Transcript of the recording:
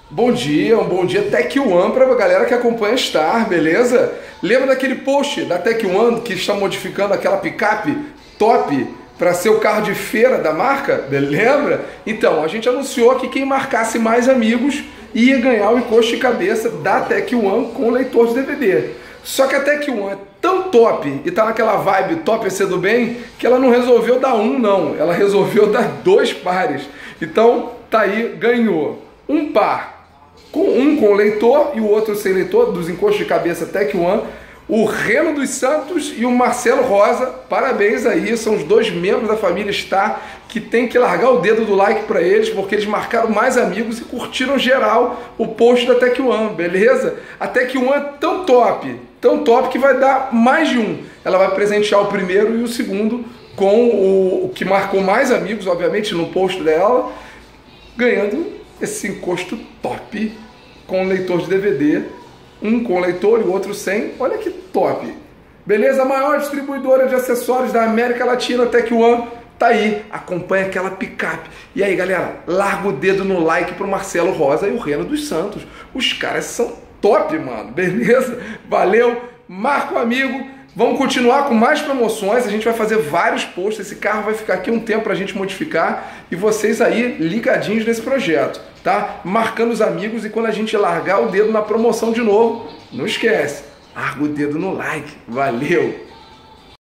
Um bom dia Tech One para a galera que acompanha a Star, beleza? Lembra daquele post da Tech One que está modificando aquela picape top para ser o carro de feira da marca? Lembra? Então, a gente anunciou que quem marcasse mais amigos ia ganhar o encosto de cabeça da Tech One com leitor de DVD. Só que a Tech One é tão top e tá naquela vibe top é ser do bem que ela não resolveu dar um não, ela resolveu dar dois pares. Então, tá aí, ganhou um par com leitor e o outro sem leitor, dos encostos de cabeça Tech One, o Reno dos Santos e o Marcelo Rosa. Parabéns aí, são os dois membros da família Star que tem que largar o dedo do like para eles, porque eles marcaram mais amigos e curtiram geral o post da Tech One, beleza? A Tech One é tão top que vai dar mais de um. Ela vai presentear o primeiro e o segundo com o que marcou mais amigos, obviamente, no post dela, ganhando esse encosto top com leitor de DVD, um com leitor e o outro sem. Olha que top, beleza? A maior distribuidora de acessórios da América Latina, Tech One, tá aí, acompanha aquela picape. E aí galera, larga o dedo no like pro Marcelo Rosa e o Reno dos Santos, os caras são top, mano, beleza? Valeu, marca o amigo. Vamos continuar com mais promoções, a gente vai fazer vários posts, esse carro vai ficar aqui um tempo para a gente modificar e vocês aí ligadinhos nesse projeto, tá? Marcando os amigos e quando a gente largar o dedo na promoção de novo, não esquece, larga o dedo no like, valeu!